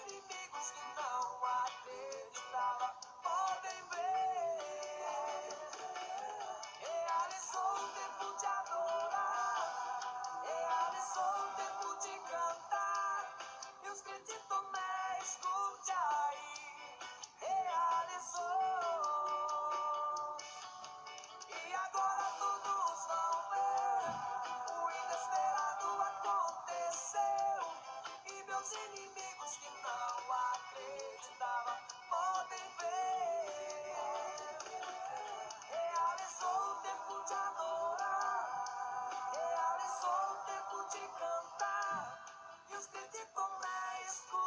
inimigos que não acreditavam podem ver. Realizou o tempo de adorar, realizou o tempo de cantar. E os crentes também escute aí, realizou. E agora todos vão ver, o inesperado aconteceu. E meus inimigos que não acreditavam podem ver. Realizou o tempo de adorar, realizou o tempo de cantar. E os crentes também escutam.